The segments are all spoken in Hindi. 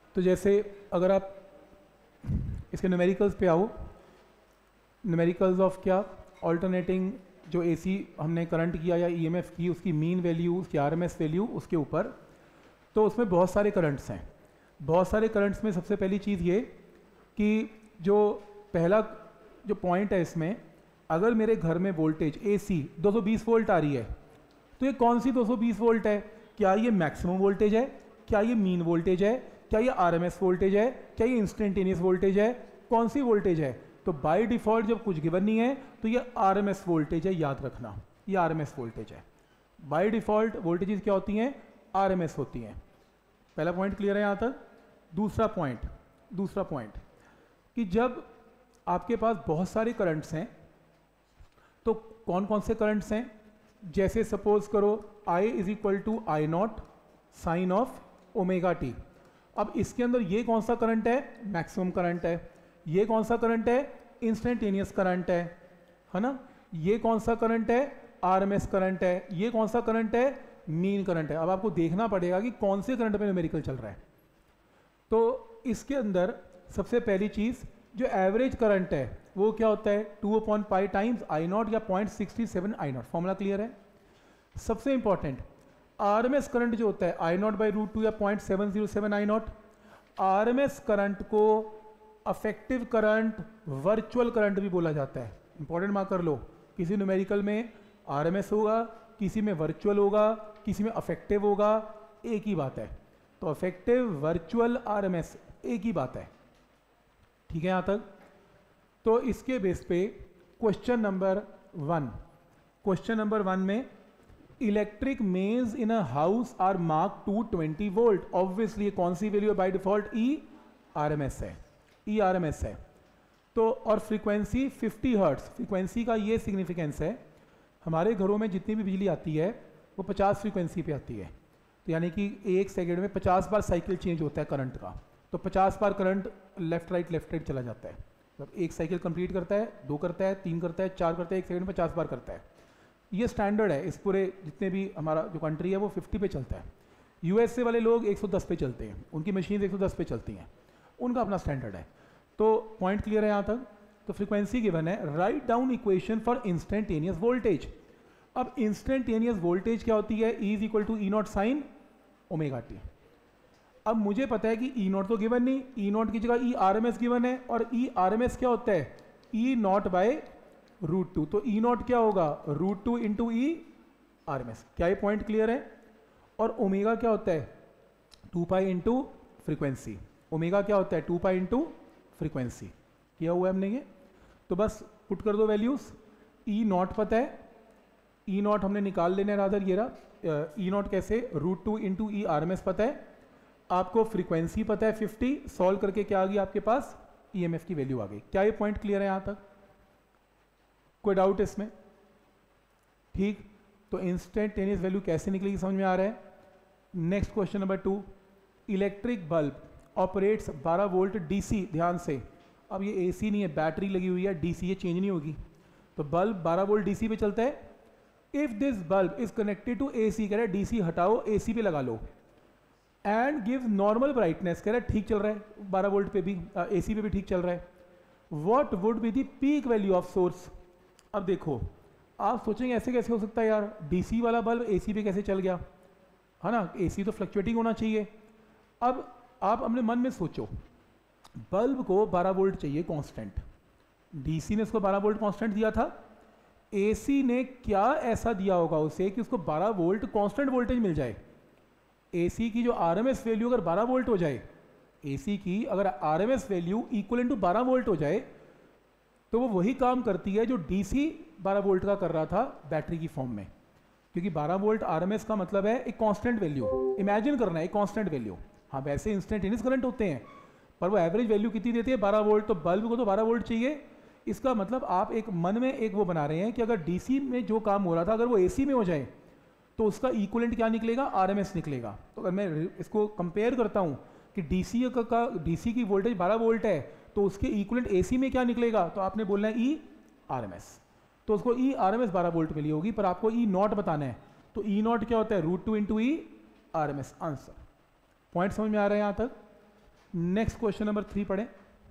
तो जैसे अगर आप इसके न्यूमेरिकल्स पे आओ, न्यूमेरिकल्स ऑफ क्या, ऑल्टरनेटिंग जो एसी हमने करंट किया या ईएमएफ की, उसकी मीन वैल्यू, उसकी आरएमएस वैल्यू, उसके ऊपर, तो उसमें बहुत सारे करंट्स हैं। बहुत सारे करंट्स में सबसे पहली चीज़ ये कि जो पहला जो पॉइंट है इसमें, अगर मेरे घर में वोल्टेज एसी 220 वोल्ट आ रही है, तो ये कौन सी 220 वोल्ट है? क्या ये मैक्सिमम वोल्टेज है, क्या ये मीन वोल्टेज है, क्या ये आरएमएस वोल्टेज है, क्या ये इंस्टेंटेनियस वोल्टेज है, कौन सी वोल्टेज है? तो बाय डिफ़ॉल्ट जब कुछ गिवन नहीं है तो ये आरएमएस वोल्टेज है, याद रखना, ये आरएमएस वोल्टेज है। बाय डिफ़ॉल्ट वोल्टेजेस क्या होती हैं? आरएमएस होती हैं। पहला पॉइंट क्लियर है यहाँ तक। दूसरा पॉइंट कि जब आपके पास बहुत सारे करंट्स हैं, तो कौन कौन से करंट्स हैं? जैसे सपोज करो I is equal to I not sine of omega T. अब इसके अंदर ये कौन सा करंट है? मैक्सिमम करंट है। ये कौन सा करंट है? इंस्टेंटेनियस करंट है ना। ये कौन सा करंट है? आरएमएस करंट है। ये कौन सा करंट है? मीन करंट है। अब आपको देखना पड़ेगा कि कौन से करंट पे न्यूमेरिकल चल रहा है। तो इसके अंदर सबसे पहली चीज़ जो एवरेज करंट है वो क्या होता है? 2/π टाइम्स आई नॉट या 0.67 आई नॉट। फॉर्मूला क्लियर है? सबसे इंपॉर्टेंट आरएमएस करंट जो होता है आई नॉट बाई √2 या 0.707 आई नॉट। आरएमएस करंट को अफेक्टिव करंट, वर्चुअल करंट भी बोला जाता है। इंपॉर्टेंट मार्क कर लो, किसी न्यूमेरिकल में आरएमएस होगा, किसी में वर्चुअल होगा, किसी में अफेक्टिव होगा, एक ही बात है। तो अफेक्टिव, वर्चुअल, आरएमएस एक ही बात है। ठीक है यहाँ तक। तो इसके बेस पे क्वेश्चन नंबर 1 में electric mains in a house are mark two 20 volt. Obviously कौन सी वैल्यू है बाय डिफॉल्ट? ई आरएमएस है। तो और फ्रीक्वेंसी 50 हर्ट्ज। फ्रीक्वेंसी का ये सिग्निफिकेंस है, हमारे घरों में जितनी भी बिजली आती है वो 50 फ्रीक्वेंसी पे आती है। तो यानी कि 1 सेकेंड में 50 बार साइकिल चेंज होता है करंट का। तो 50 बार करंट लेफ्ट राइट चला जाता है। मतलब एक साइकिल कंप्लीट करता है, 2 करता है, 3 करता है, 4 करता है, 1 सेकंड में 50 बार करता है। ये स्टैंडर्ड है। इस पूरे जितने भी हमारा जो कंट्री है वो 50 पे चलता है। यूएसए वाले लोग 110 पे चलते हैं, उनकी मशीन 110 पे चलती हैं, उनका अपना स्टैंडर्ड है। तो पॉइंट क्लियर है यहाँ तक। तो फ्रीक्वेंसी गिवन है। Write down equation for instantaneous voltage. अब इंस्टेंटेनियस वोल्टेज क्या होती है? E is equal to E not sine omega T. अब मुझे पता है कि ई नॉट तो गिवन नहीं, ई नॉट की जगह ई आरएमएस गिवन है, और ई आरएमएस क्या होता है? E naught by √2। तो ई नॉट क्या होगा? √2 इंटू ई आरएमएस। क्या ये पॉइंट क्लियर है? और ओमेगा क्या होता है? 2π इंटू फ्रीक्वेंसी। ओमेगा क्या होता है? 2π इंटू फ्रीक्वेंसी। किया हुआ है हमने ये। तो बस पुट कर दो वैल्यूज। ई नॉट पता है, ई नॉट हमने निकाल लेना है, रादर ये रहा। ई नॉट कैसे? √2 इंटू ई आरएमएस पता है, आपको फ्रीक्वेंसी पता है 50। सॉल्व करके क्या आ गई आपके पास? ईएमएफ की वैल्यू आ गई। क्या ये पॉइंट क्लियर है यहाँ तक? कोई डाउट इसमें? ठीक। तो इंस्टेंटेनियस वैल्यू कैसे निकलेगी समझ में आ रहा है। Next question number 2। Electric bulb operates 12 volt DC. ध्यान से, अब ये एसी नहीं है, बैटरी लगी हुई है, डीसी, ये चेंज नहीं होगी। तो बल्ब 12 वोल्ट डीसी पे चलता है। If this bulb is connected to AC, कह रहा है डीसी हटाओ, एसी पे लगा लो, एंड गिव नॉर्मल ब्राइटनेस, कह रहा है ठीक चल रहा है, 12 वोल्ट पे भी, एसी पे भी ठीक चल रहा है। What would be the peak value of source? अब देखो, आप सोचेंगे ऐसे कैसे हो सकता है यार, डीसी वाला बल्ब एसी पे कैसे चल गया, है ना? एसी तो फ्लक्चुएटिंग होना चाहिए। अब आप अपने मन में सोचो, बल्ब को 12 वोल्ट चाहिए कांस्टेंट, डीसी ने उसको 12 वोल्ट कांस्टेंट दिया था, एसी ने क्या ऐसा दिया होगा उसे कि उसको 12 वोल्ट कांस्टेंट वोल्टेज मिल जाए। एसी की जो आरएमएस वैल्यू अगर 12 वोल्ट हो जाए, एसी की अगर RMS value equal to 12 volt हो जाए, तो वो वही काम करती है जो डीसी 12 वोल्ट का कर रहा था बैटरी की फॉर्म में। क्योंकि 12 वोल्ट आरएमएस का मतलब है एक कांस्टेंट वैल्यू, इमेजिन करना है एक कांस्टेंट वैल्यू। हाँ, वैसे इंस्टेंटेनियस करंट होते हैं, पर वो एवरेज वैल्यू कितनी देती है? 12 वोल्ट। तो बल्ब को तो 12 वोल्ट चाहिए। इसका मतलब आप एक मन में एक वो बना रहे हैं कि अगर डीसी में जो काम हो रहा था अगर वो एसी में हो जाए तो उसका इक्विवेलेंट क्या निकलेगा? आरएमएस निकलेगा। तो अगर मैं इसको कंपेयर करता हूँ कि डीसी की वोल्टेज 12 वोल्ट है तो उसके इक्विवेलेंट एसी में क्या निकलेगा, तो आपने बोलना है ई आरएमएस। तो उसको ई आरएमएस 12 वोल्ट मिली होगी, पर आपको ई नॉट बताना है। तो ई नॉट क्या होता है? √2 into E RMS. Answer. Point समझ में आ रहा है यहाँ तक? नेक्स्ट क्वेश्चन नंबर 3 पढ़ें।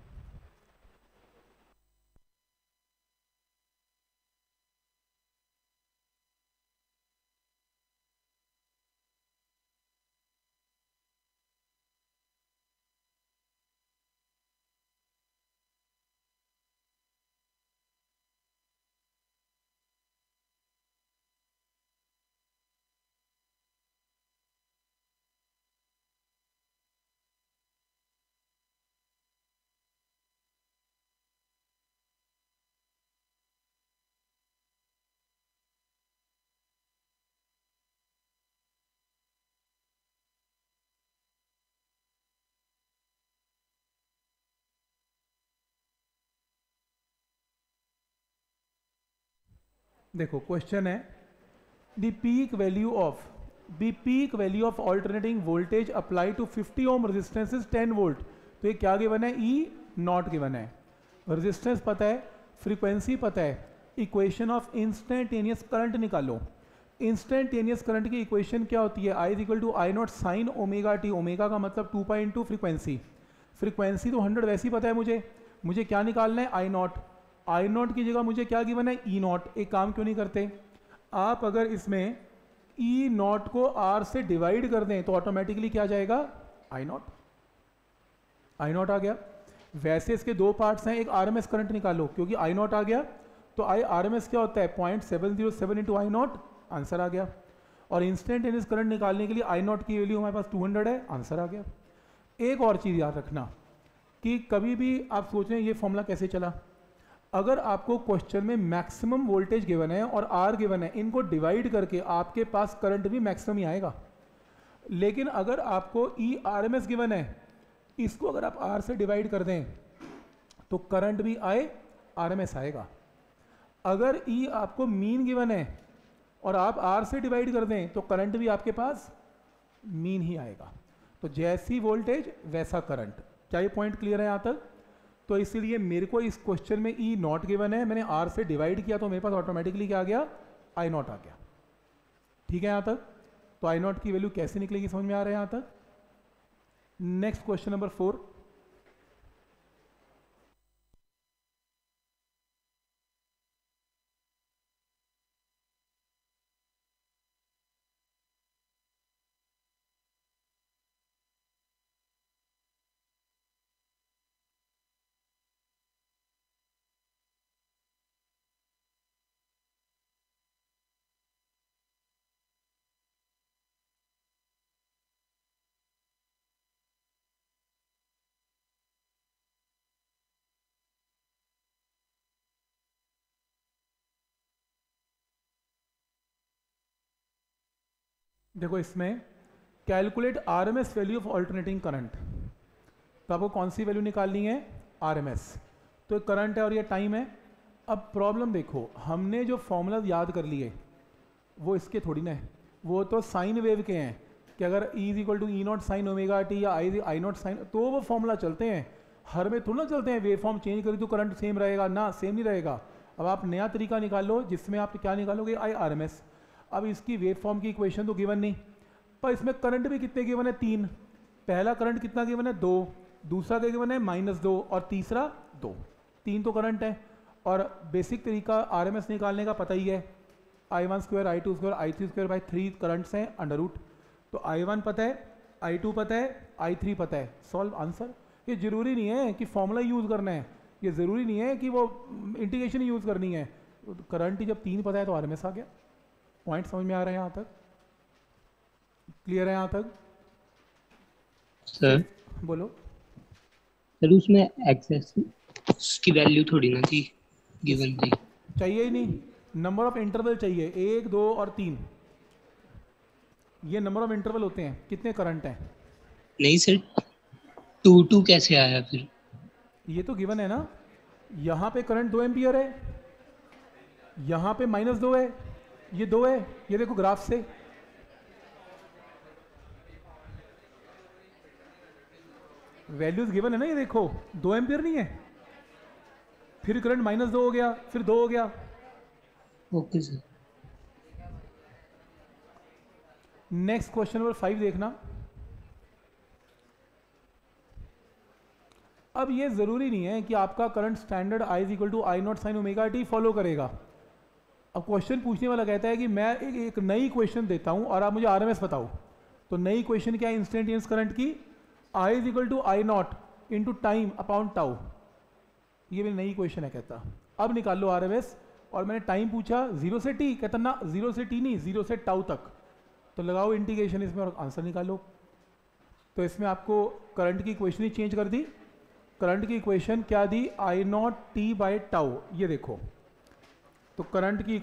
देखो क्वेश्चन है the peak value of alternating voltage apply to 50 ohm resistance is 10 volt. तो ये क्या गिवन है, ई नॉट गिवन है, रेजिस्टेंस पता है, फ्रीक्वेंसी पता है, इक्वेशन ऑफ इंस्टेंटेनियस करंट निकालो। इंस्टेंटेनियस करंट की इक्वेशन क्या होती है, I is equal to I not sine omega t, omega का मतलब 2 पाई इंटू फ्रीक्वेंसी, फ्रीक्वेंसी तो 100 वैसे ही पता है मुझे क्या निकालना है, आई नॉट की जगह मुझे क्या गिवन है, ई नॉट। एक काम क्यों नहीं करते आप, अगर इसमें ई नॉट को आर से डिवाइड कर दें तो ऑटोमेटिकली क्या जाएगा, आई नॉट आ गया। वैसे इसके दो पार्ट्स हैं, एक आरएमएस करंट निकालो, क्योंकि आई नॉट आ गया तो आई आरएमएस क्या होता है 0.707 इंटू आई नॉट, आंसर आ गया। और इंस्टेंटेनियस करंट निकालने के लिए आई नॉट की वैल्यू हमारे पास 200 है, आंसर आ गया। एक और चीज़ याद रखना कि कभी भी आप सोच रहे हैं ये फॉर्मूला कैसे चला, अगर आपको क्वेश्चन में मैक्सिमम वोल्टेज गिवन है और आर गिवन है, इनको डिवाइड करके आपके पास करंट भी मैक्सिमम ही आएगा। लेकिन अगर आपको E R M S given है, इसको अगर आप आर से डिवाइड कर दें तो करंट भी आए, आर एम एस आएगा। अगर ई आपको मीन गिवन है और आप आर से डिवाइड कर दें तो करंट भी आपके पास मीन ही आएगा। तो जैसी वोल्टेज वैसा करंट। क्या ये पॉइंट क्लियर है यहाँ तक? तो इसीलिए मेरे को इस क्वेश्चन में ई नॉट गिवन है, मैंने आर से डिवाइड किया तो मेरे पास ऑटोमेटिकली क्या आ गया, आई नॉट आ गया। ठीक है यहाँ तक? तो आई नॉट की वैल्यू कैसे निकलेगी समझ में आ रहा है यहाँ तक? Next question number 4। देखो इसमें calculate RMS value of alternating current, तो आपको कौन सी वैल्यू निकालनी है, आरएमएस। तो करंट है और ये टाइम है। अब प्रॉब्लम देखो, हमने जो फॉर्मूला याद कर लिए वो इसके थोड़ी ना है, वो तो साइन वेव के हैं कि अगर E is equal to E not sine omega t या आई नॉट साइन, तो वो फॉर्मूला चलते हैं। हर में थोड़ा ना चलते हैं वेव फॉर्म चेंज करी तो करंट सेम रहेगा ना, सेम नहीं रहेगा। अब आप नया तरीका निकालो जिसमें आप क्या निकालोगे, आई आर एम एस। अब इसकी वेव फॉर्म की इक्वेशन तो गिवन नहीं, पर इसमें करंट भी कितने गिवन है, 3। पहला करंट कितना गिवन है, 2, दूसरा क्या गिवन है -2 और तीसरा 2। 3 तो करंट है। और बेसिक तरीका आरएमएस निकालने का पता ही है, I1 square I2 square I3 square by 3 currents हैं अंडर रूट। तो I1 पता है, I2 पता है, I3 पता है, सॉल्व आंसर। ये जरूरी नहीं है कि फॉर्मूला यूज़ करना है, ये ज़रूरी नहीं है कि वो इंटीग्रेशन यूज़ करनी है। करंट ही जब 3 पता है तो आरएमएस आ गया। पॉइंट समझ में आ रहा है यहाँ तक? क्लियर है यहाँ तक? सर बोलो। सर उसमें एक्सेस की वैल्यू थोड़ी ना थी गिवन थी, चाहिए ही नहीं, नंबर ऑफ इंटरवल चाहिए, 1 2 और 3, ये नंबर ऑफ इंटरवल होते हैं। कितने करंट हैं? नहीं सर 2 कैसे आया फिर? ये तो गिवन है ना, यहाँ पे करंट 2 एम्पियर है, यहाँ पे -2 है, ये 2 है, ये देखो ग्राफ से। वैल्यूज गिवन है ना, ये देखो 2 एम्पियर नहीं है, फिर करंट -2 हो गया, फिर 2 हो गया। Okay sir. Next question number 5 देखना। अब ये ज़रूरी नहीं है कि आपका current standard I is equal to I not sine omega t follow करेगा। अब क्वेश्चन पूछने वाला कहता है कि मैं एक नई क्वेश्चन देता हूँ और आप मुझे RMS बताओ। तो नई क्वेश्चन क्या है इंस्टेंटेनियस करंट की? I is equal to I not into time upon tau. ये मेरी नई क्वेश्चन है कहता। अब निकाल लो RMS, और मैंने टाइम पूछा 0 से t, कहता ना 0 से t नहीं 0 से टाउ तक। तो लगाओ इंटीग्रेशन इसमें और आंसर निकालो। तो इसमें आपको करंट की इक्वेशन ही चेंज कर दी। करंट की इक्वेशन क्या दी? I not t by tau. ये देखो, तो करंट की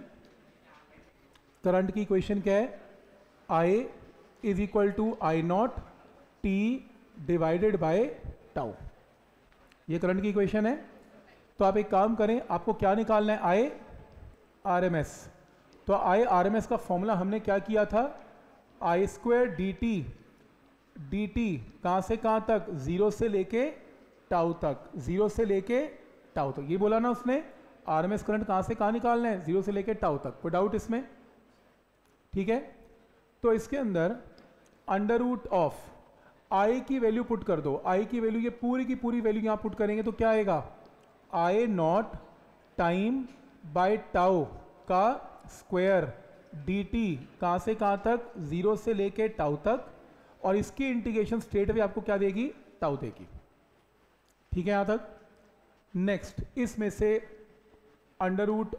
इक्वेशन क्या है? I is equal to I not t divided by tau. ये करंट की इक्वेशन है। तो आप एक काम करें, आपको क्या निकालना है? I RMS। तो I RMS का फॉर्मूला हमने क्या किया था? I स्क्वायर डी टी कहाँ से कहाँ तक? 0 से लेके टाउ तक, 0 से लेके टाउ तक। ये बोला ना उसने, RMS करंट कहाँ से कहाँ निकालना है? 0 से लेके टाउ तक। कोई डाउट इसमें? ठीक है। तो इसके अंदर अंडर रूट ऑफ I की वैल्यू पुट कर दो। I की वैल्यू, ये पूरी की पूरी वैल्यू यहाँ पुट करेंगे तो क्या आएगा? I not time by tau का स्क्वायर डी टी कहाँ से कहाँ तक? 0 से लेके टाउ तक, और इसकी इंटीग्रेशन स्ट्रेट वे आपको क्या देगी? टाउ देगी। ठीक है यहाँ तक। नेक्स्ट, इसमें से under root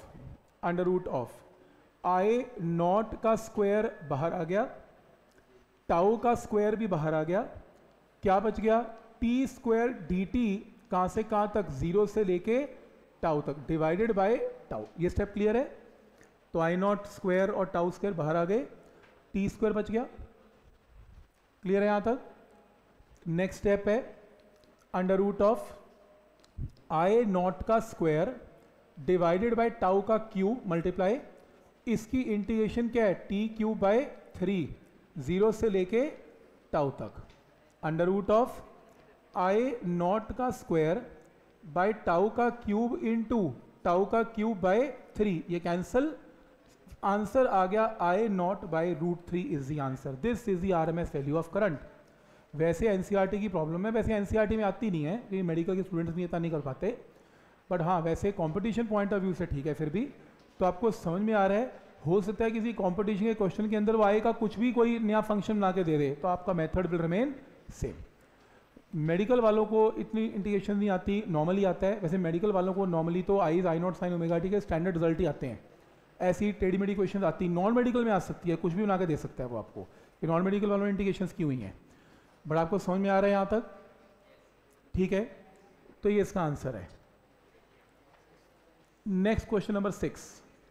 of I not का स्क्वायर बाहर आ गया, टाउ का स्क्वायर भी बाहर आ गया, क्या बच गया? टी स्क्वायर डी टी कहाँ से कहाँ तक? 0 से लेके टाउ तक डिवाइडेड बाय टाउ। ये स्टेप क्लियर है। तो आई नॉट स्क्वायर और टाउ स्क्वायर बाहर आ गए, टी स्क्वायर बच गया। क्लियर है यहाँ तक। नेक्स्ट स्टेप है under root of I not का स्क्वायर डिवाइडेड बाय टाउ का क्यूब मल्टीप्लाई, इसकी इंटीग्रेशन क्या है? टी क्यूब बाय 3, 0 से लेके टाउ तक। Under root of I not का स्क्वायर बाय टाउ का क्यूब इंटू टाउ का क्यूब बाय 3, ये कैंसल, आंसर आ गया I not by root 3 is the answer. This is the RMS value of current. वैसे NCERT की प्रॉब्लम है, वैसे NCERT में आती नहीं है क्योंकि मेडिकल के स्टूडेंट्स भी इतना नहीं कर पाते, बट हाँ वैसे कंपटीशन पॉइंट ऑफ व्यू से ठीक है। फिर भी तो आपको समझ में आ रहा है, हो सकता है किसी कंपटीशन के क्वेश्चन के अंदर वो आएगा कुछ भी कोई नया फंक्शन बना के दे दे, तो आपका method will remain same. Medical वालों को इतनी इंटीग्रेशन नहीं आती, नॉर्मली आता है। वैसे मेडिकल वालों को नॉर्मली तो I not sine omega t के स्टैंडर्ड रिजल्ट ही आते हैं। ऐसी टेढ़ी मेढ़ी क्वेश्चन आती, नॉन मेडिकल में आ सकती है, कुछ भी बना के दे सकता है वो आपको कि नॉन मेडिकल वालों में इंटीग्रेशन की हुई हैं। बट आपको समझ में आ रहा है यहाँ तक? ठीक है, तो ये इसका आंसर है। Next question number 6।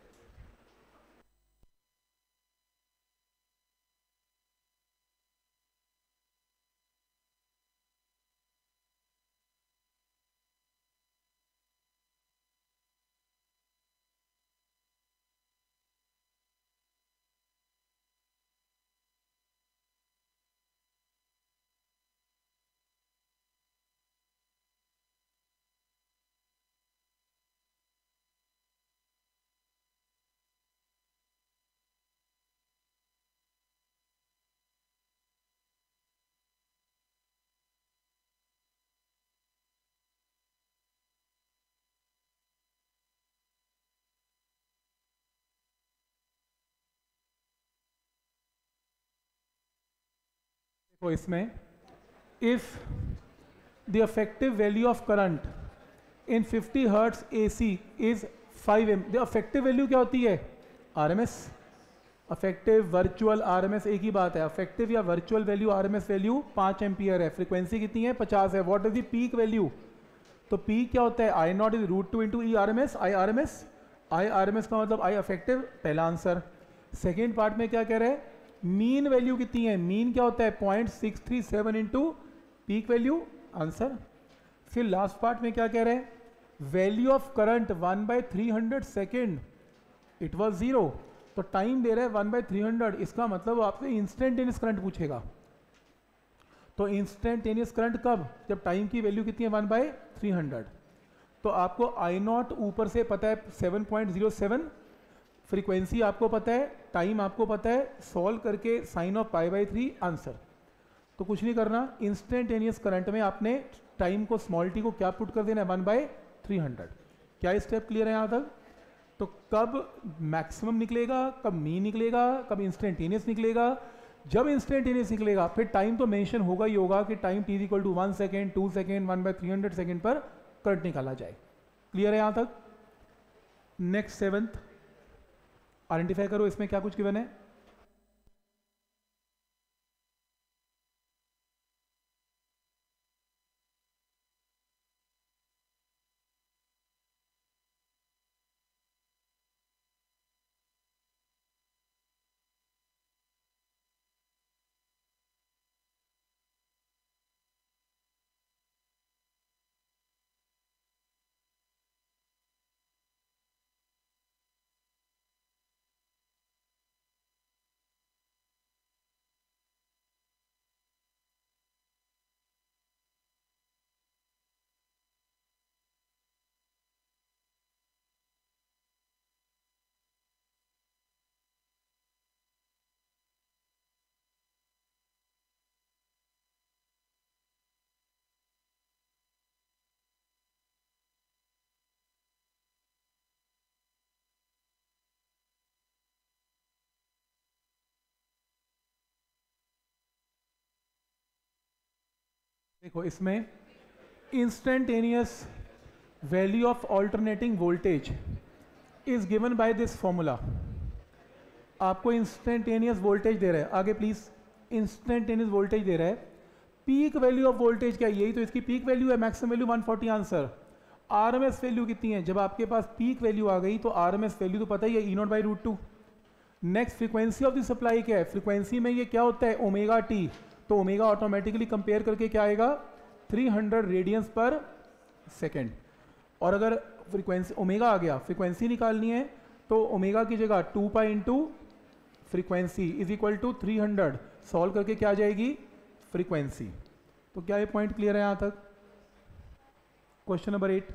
तो इसमें if the effective value of current in 50 hertz AC is 5 amp, the effective value क्या होती है? RMS। इफेक्टिव वर्चुअल RMS एक ही बात है। इफेक्टिव या virtual value RMS value 5 ampere है। फ्रीक्वेंसी कितनी है? 50 है। What is the peak value? तो पीक क्या होता है? I not is root 2 into RMS। I RMS का मतलब I इफेक्टिव, पहला आंसर। सेकेंड पार्ट में क्या कह रहे हैं? मीन वैल्यू कितनी है? मीन क्या होता है? 0.637 इंटू पीक वैल्यू, आंसर। फिर लास्ट पार्ट में क्या कह रहे हैं? Value of current 1/300 second, it was 0। तो टाइम दे रहा है 1/300, इसका मतलब वो आपसे इंस्टेंटेनियस करंट पूछेगा। तो इंस्टेंटेनियस करंट कब? जब टाइम की वैल्यू कितनी है? 1/300। तो आपको I नॉट ऊपर से पता है 7.07, फ्रीक्वेंसी आपको पता है, टाइम आपको पता है, सॉल्व करके साइन ऑफ π/3 आंसर। तो कुछ नहीं करना, इंस्टेंटेनियस करंट में आपने टाइम को स्मॉल टी को क्या पुट कर देना है 1/300। क्या स्टेप क्लियर है यहाँ तक? तो कब मैक्सिमम निकलेगा, कब मीन निकलेगा, कब इंस्टेंटेनियस निकलेगा? जब इंस्टेंटेनियस निकलेगा फिर टाइम तो मेंशन होगा ही होगा कि time t equal to 1 second 2 second 1/300 second पर करंट निकाला जाए। क्लियर है यहाँ तक? नेक्स्ट 7th आइडेंटिफाई करो, इसमें क्या कुछ गिवन है? देखो इसमें instantaneous value of alternating voltage is given by this formula. आपको इंस्टेंटेनियस वोल्टेज दे रहा है, आगे प्लीज, इंस्टेंटेनियस वोल्टेज दे रहा है। पीक वैल्यू ऑफ वोल्टेज क्या है? यही तो इसकी पीक वैल्यू है, maximum value 140 answer. RMS value कितनी है? जब आपके पास पीक वैल्यू आ गई तो आरएमएस वैल्यू तो पता ही है, E0/√2। Next frequency of the supply क्या है? फ्रीक्वेंसी में ये क्या होता है? Omega t. तो ओमेगा ऑटोमेटिकली कंपेयर करके क्या आएगा? 300 रेडियंस पर सेकेंड। और अगर फ्रीक्वेंसी ओमेगा आ गया, फ्रीक्वेंसी निकालनी है तो ओमेगा की जगह 2 pi into frequency is equal to 300। Solve करके क्या आ जाएगी? फ्रीक्वेंसी। तो क्या ये पॉइंट क्लियर है यहाँ तक? Question number 8।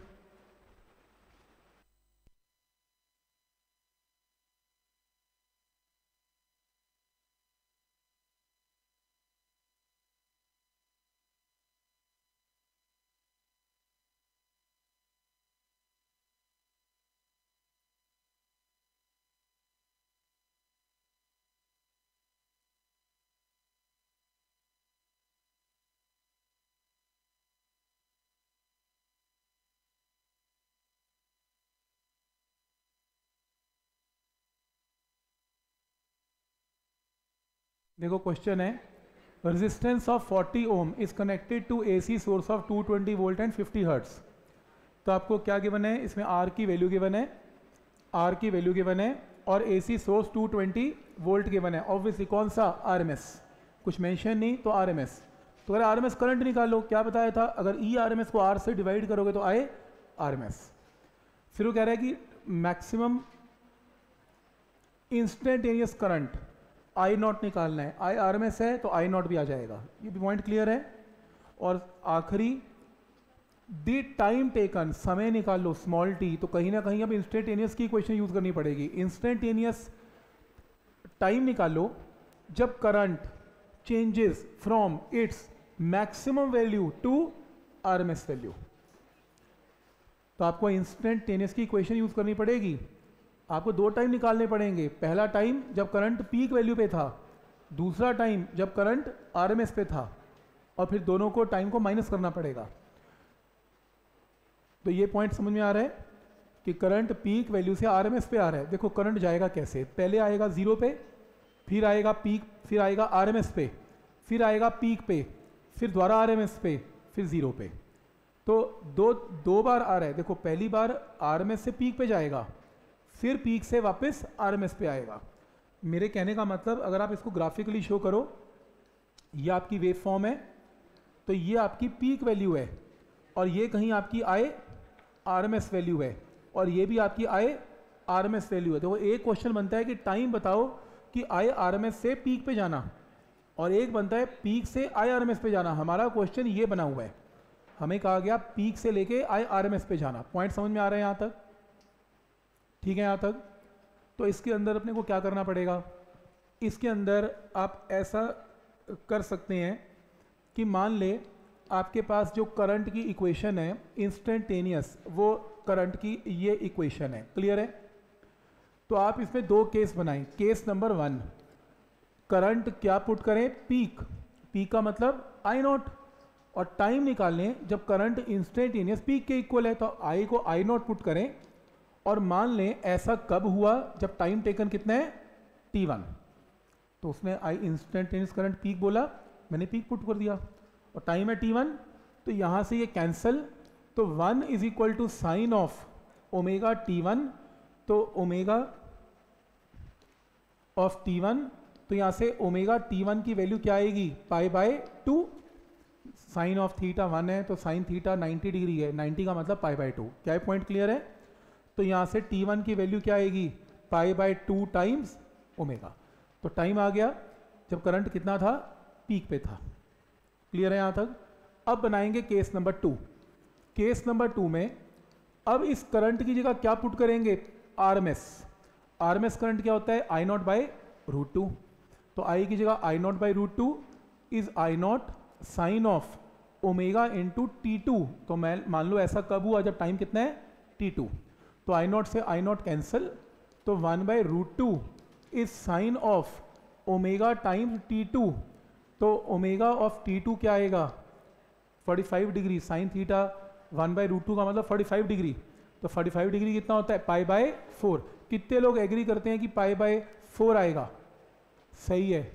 देखो क्वेश्चन है, resistance of 40 ohm is connected to AC source of 220 volt and 50 hertz. तो आपको क्या गिवन है? इसमें आर की वैल्यू गिवन है, आर की वैल्यू गिवन है और एसी सोर्स 220 वोल्ट गिवन है। ऑब्वियसली कौन सा? आरएमएस। कुछ मेंशन नहीं तो आरएमएस। तो अगर आरएमएस करंट निकालो, क्या बताया था? अगर ई आरएमएस को आर से डिवाइड करोगे तो आए आरएमएस। फिर वो कह रहा है कि maximum instantaneous current I not निकालना है। आई आरएमएस है तो आई नॉट भी आ जाएगा। ये भी पॉइंट क्लियर है। और आखिरी दी टाइम टेकन, समय निकाल लो स्मॉल टी। तो कहीं ना कहीं अब इंस्टेंटेनियस की इक्वेशन यूज करनी पड़ेगी। इंस्टेंटेनियस टाइम निकालो जब current changes from its maximum value to RMS value. तो आपको इंस्टेंटेनियस की इक्वेशन यूज करनी पड़ेगी। आपको दो टाइम निकालने पड़ेंगे। पहला टाइम जब करंट पीक वैल्यू पे था, दूसरा टाइम जब करंट आरएमएस पे था, और फिर दोनों को टाइम को माइनस करना पड़ेगा। तो ये पॉइंट समझ में आ रहा है कि करंट पीक वैल्यू से आरएमएस पे आ रहा है। देखो करंट जाएगा कैसे? पहले आएगा 0 पे, फिर आएगा पीक, फिर आएगा आरएमएस पे, फिर आएगा पीक पे, फिर दोबारा आरएमएस पे, फिर 0 पे। तो दो बार आ रहा है। देखो पहली बार आरएमएस से पीक पे जाएगा, फिर पीक से वापस आरएमएस पे आएगा। मेरे कहने का मतलब, अगर आप इसको ग्राफिकली शो करो, ये आपकी वेव फॉर्म है, तो ये आपकी पीक वैल्यू है, और ये कहीं आपकी आई आरएमएस वैल्यू है, और ये भी आपकी आई आरएमएस वैल्यू है। तो एक क्वेश्चन बनता है कि टाइम बताओ कि आई आरएमएस से पीक पे जाना, और एक बनता है पीक से आई आरएमएस पे जाना। हमारा क्वेश्चन ये बना हुआ है, हमें कहा गया पीक से लेके आई आरएमएस पे जाना। पॉइंट समझ में आ रहा है यहाँ तक? ठीक है यहाँ तक? तो इसके अंदर अपने को क्या करना पड़ेगा? इसके अंदर आप ऐसा कर सकते हैं कि मान ले आपके पास जो करंट की इक्वेशन है इंस्टेंटेनियस, वो करंट की ये इक्वेशन है, क्लियर है। तो आप इसमें दो केस बनाएं। केस नंबर 1, करंट क्या पुट करें, पीक, पीक का मतलब आई नॉट, और टाइम निकालने जब करंट इंस्टेंटेनियस पीक के इक्वल है तो आई को आई नॉट पुट करें, और मान लें ऐसा कब हुआ जब टाइम टेकन कितना है t1। तो उसने आई इंस्टेंटेनियस करंट पीक बोला, मैंने पीक पुट कर दिया, और टाइम है t1, तो यहाँ से ये कैंसल, तो 1 is equal to sine of omega t1, तो ओमेगा ऑफ t1, तो यहाँ से ओमेगा t1 की वैल्यू क्या आएगी, π/2, साइन ऑफ थीटा 1 है तो साइन थीटा 90 डिग्री है, 90 का मतलब π/2, क्या है पॉइंट क्लियर है। तो यहाँ से t1 की वैल्यू क्या आएगी, π/2 टाइम्स ओमेगा, तो टाइम आ गया जब करंट कितना था, पीक पे था, क्लियर है यहाँ तक। अब बनाएंगे केस नंबर 2। केस नंबर 2 में अब इस करंट की जगह क्या पुट करेंगे, आरएमएस। आरएमएस करंट क्या होता है, I0/√2, तो I की जगह I0/√2 is I0 sine of omega into T2, तो मैं मान लो ऐसा कब हुआ जब टाइम कितना है T2, तो I0 से I0 कैंसिल, तो 1/√2 is sine of omega times T2, तो ओमेगा ऑफ T2 क्या आएगा 45 डिग्री, साइन थीटा 1/√2 का मतलब 45 डिग्री, तो 45 डिग्री कितना होता है, π/4। कितने लोग एग्री करते हैं कि π/4 आएगा, सही है,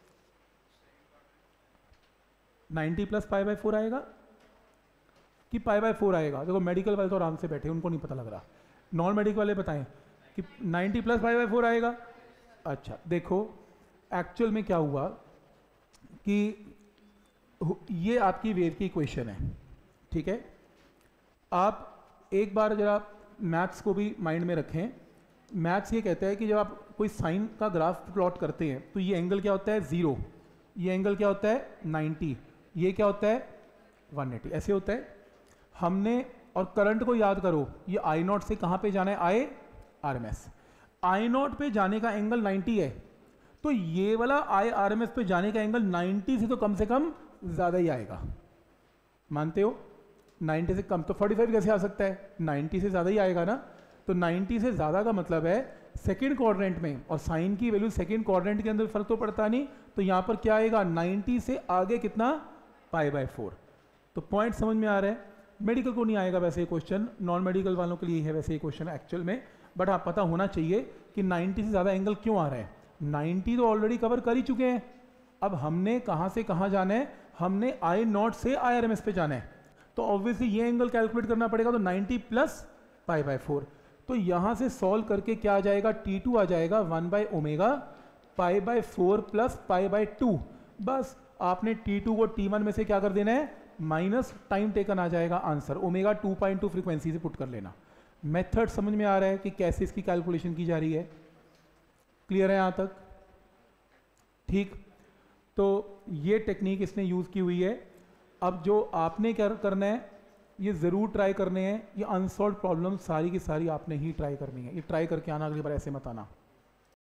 90 प्लस π/4 आएगा कि π/4 आएगा। देखो मेडिकल वाले तो आराम से बैठे, उनको नहीं पता लग रहा, नॉन मेडिकल वाले बताएं कि 90 प्लस π/4 आएगा। अच्छा देखो एक्चुअल में क्या हुआ कि ये आपकी वेव की इक्वेशन है, ठीक है। आप एक बार जरा मैथ्स को भी माइंड में रखें। मैथ्स ये कहता है कि जब आप कोई साइन का ग्राफ प्लॉट करते हैं तो ये एंगल क्या होता है 0, ये एंगल क्या होता है 90, ये क्या होता है 180, ऐसे होता है। हमने और करंट को याद करो, ये I0 से कहाँ पे जाना है, IRMS। I0 पे जाने का एंगल 90 है, तो ये वाला IRMS पे जाने का एंगल 90 से तो कम से कम ज़्यादा ही आएगा, मानते हो। 90 से कम तो 45 कैसे आ सकता है, 90 से ज़्यादा ही आएगा ना। तो 90 से ज़्यादा का मतलब है सेकेंड क्वाड्रेंट में, और साइन की वैल्यू सेकेंड क्वाड्रेंट के अंदर फर्क तो पड़ता नहीं, तो यहाँ पर क्या आएगा 90 से आगे कितना π/4। तो पॉइंट समझ में आ रहा है। मेडिकल को नहीं आएगा वैसे ये क्वेश्चन, नॉन मेडिकल वालों के लिए है वैसे ये क्वेश्चन एक्चुअल में, बट हाँ पता होना चाहिए कि 90 से ज़्यादा एंगल क्यों आ रहा है। 90 तो ऑलरेडी कवर कर ही चुके हैं, अब हमने कहाँ से कहाँ जाना है, हमने I0 से IRMS पे जाना है, तो ऑब्वियसली ये एंगल कैलकुलेट करना पड़ेगा, तो 90 प्लस π/4। तो यहाँ से सॉल्व करके क्या आ जाएगा, T2 आ जाएगा 1/ω π/4 प्लस π/2। बस आपने T2 को T1 में से क्या कर देना है, माइनस टाइम टेकन आ जाएगा आंसर, ओमेगा 2.2 फ्रीक्वेंसी से पुट कर लेना। मेथड समझ में आ रहा है कि कैसे इसकी कैलकुलेशन की जा रही है, क्लियर है यहाँ तक, ठीक। तो ये टेक्निक इसने यूज़ की हुई है। अब जो आपने क्या करना है, ये ज़रूर ट्राई करने हैं, ये अनसॉल्व प्रॉब्लम सारी की सारी आपने ही ट्राई करनी है, ये ट्राई करके आना, अगली बार ऐसे मत आना।